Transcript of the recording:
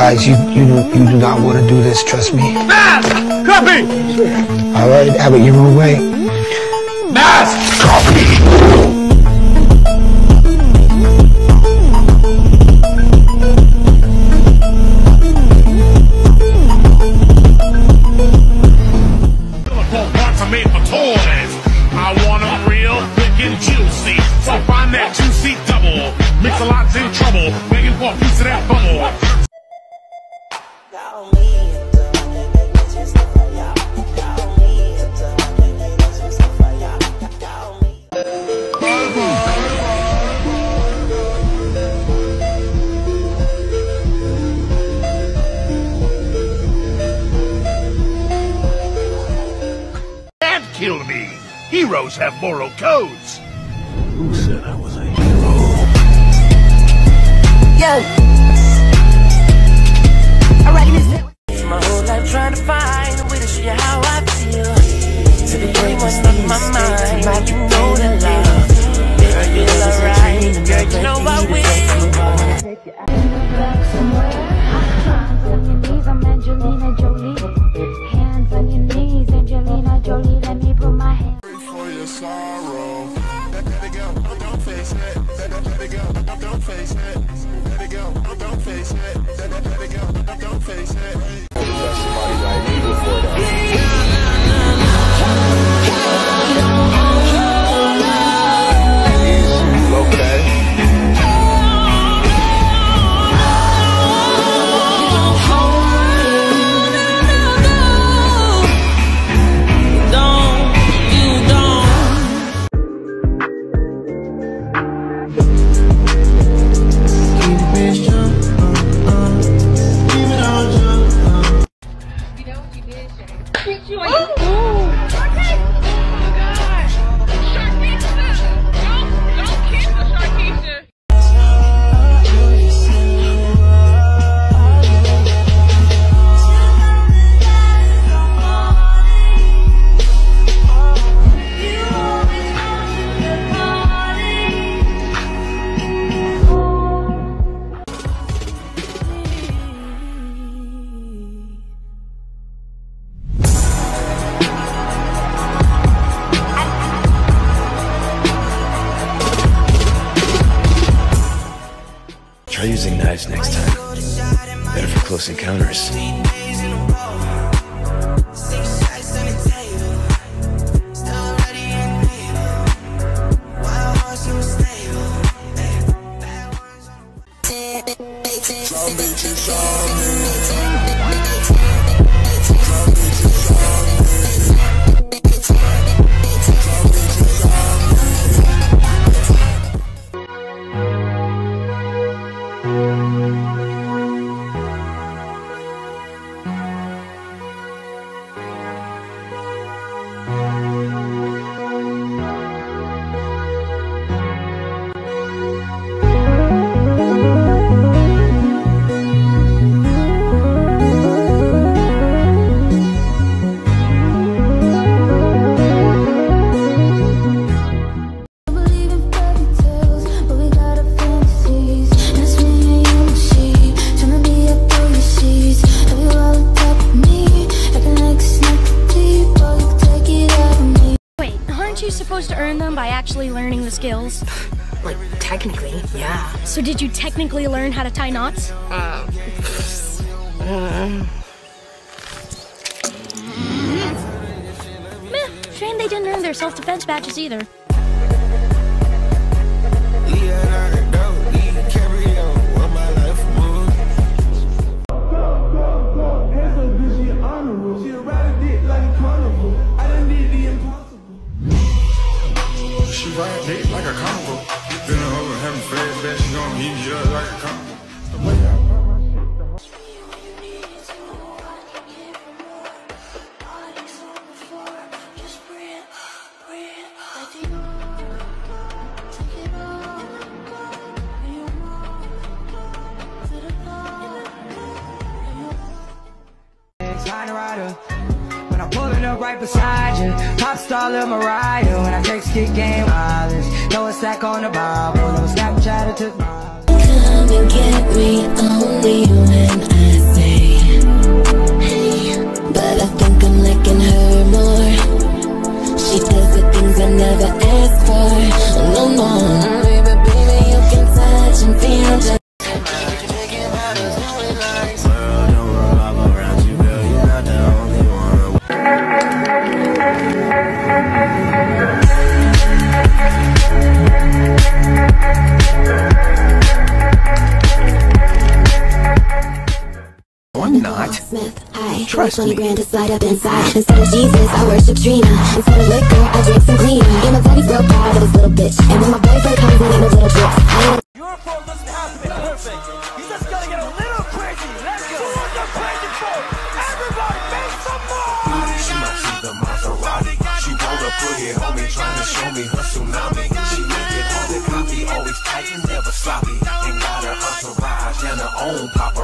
Guys, you do not want to do this, trust me. Mask! Copy! Alright, have it your own way. Mask! Copy! I want them real, quick and juicy. So find that juicy double. Mix a lot's in trouble. Begging for a piece of that bubble. That killed me. Heroes have moral codes. Who said I was a hero? Yo! Alright, listen. My whole life trying to find a way to show you how I feel. To the point what's on my mind. Like you know the love. Girl, you're alright. Girl, you know I will. Take you back somewhere. Hands on your knees, I'm Angelina Jolie. Hands on your knees, Angelina Jolie. Let me put my hand. Sorrow. Baby girl, don't face it. Baby girl, don't face it. Baby girl, don't face it. Baby girl, don't face it. Somebody like me before that. Okay. Try using knives next time. Better for close encounters. Supposed to earn them by actually learning the skills? Like, technically, yeah. So did you technically learn how to tie knots? Meh, shame they didn't earn their self-defense badges either. She ride dick like a combo. Been a hoe having flashbacks, she gon' eat you up like a combo. When I'm pulling up right beside you, pop star Lil Mariah. When I text kick game wireless, throw a sack on the Bible, no Snapchat or took. Come and get me only when I No, no, baby, you can touch and feel just. I'm not. Trust me. $20 to slide up inside. Instead of Jesus, I worship Trina. Instead of liquor, I drink some cleaner. Yeah, my daddy's real proud of his little bitch. And when my boyfriend comes, he ain't no little tricks. Your phone doesn't have to be perfect. You just gotta get a little crazy. Let's go. What you're crazy for? Everybody make some more. She might see the Maserati. She wanna put it on me, trying to show me her tsunami. She make it hard to copy, always tight and never sloppy. And got her entourage and her own pop.